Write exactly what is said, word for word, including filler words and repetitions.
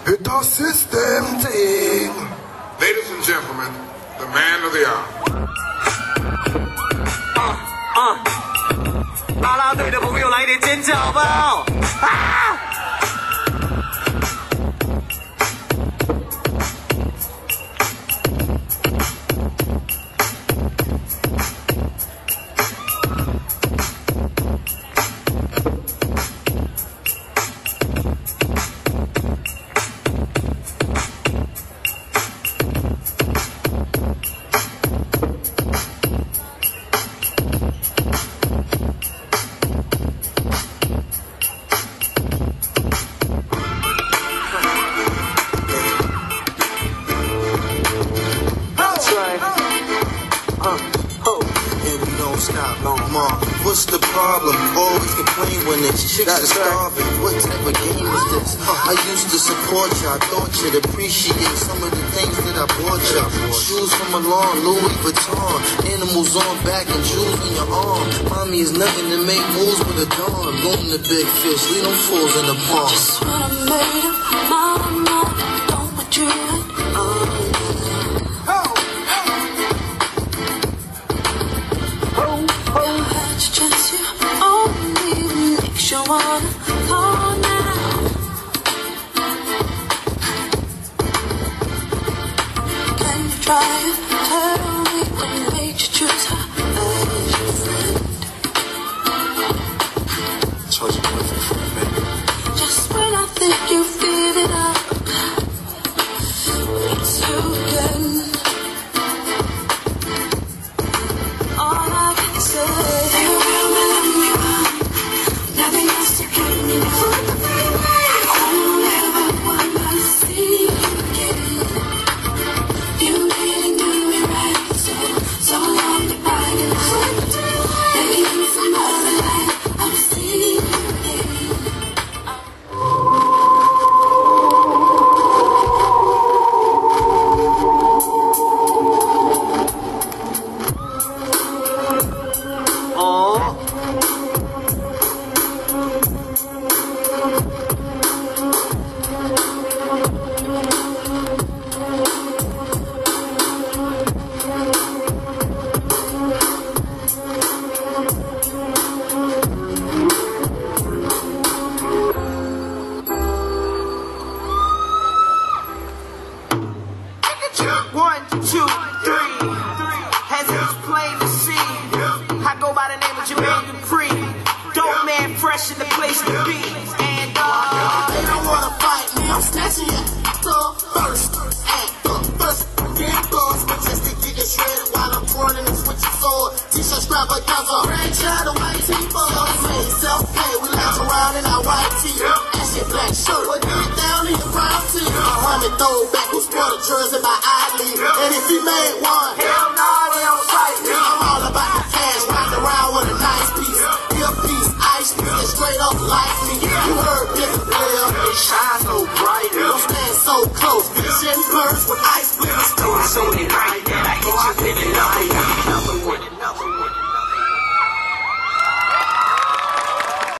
It's a system thing. Ladies and gentlemen, the man of the hour. 啊啊！啦啦队的朋友来点尖叫好不好？啊！ What's the problem? Always complain when it's chicks are starving. What type of game is this? I used to support you. I thought you'd appreciate some of the things that I bought you. Shoes from Milan, Louis Vuitton, animals on back and jewels on your arm. Mommy is nothing to make moves with a dawn. Going to big fish, leave them fools in the pond. Just when I made up, mama, don't want you on. Just you only makes you wanna call now. Can you try to tell me what made you choose her as your friend? Charge your boyfriend for a minute. Just when I think you figured it out, it's you again. All I can say. One, two, three. As it's plain to see, I go by the name of Jermaine Dupri. Dope man, fresh in the place to be. And uh, they don't wanna fight me. I'm snatching it. The first, and the first. Damn thoughts, majestic, getting shredded while I'm twirling and switching sword. T-shirt extravaganza, grandchild of white people. Self-made, self-made. We lounge around in our white tee. Ashy black shirt, but deep down in the brown tee. A hundred throwback who sport a jersey by Idly. And if he made one, hell nah, they don't fight me. I'm all about the cash, riding around with a nice piece. Hip piece, ice piece, and straight up like me. You heard different player, it shines so bright. Don't stand so close, shitting birds with ice blitz. So they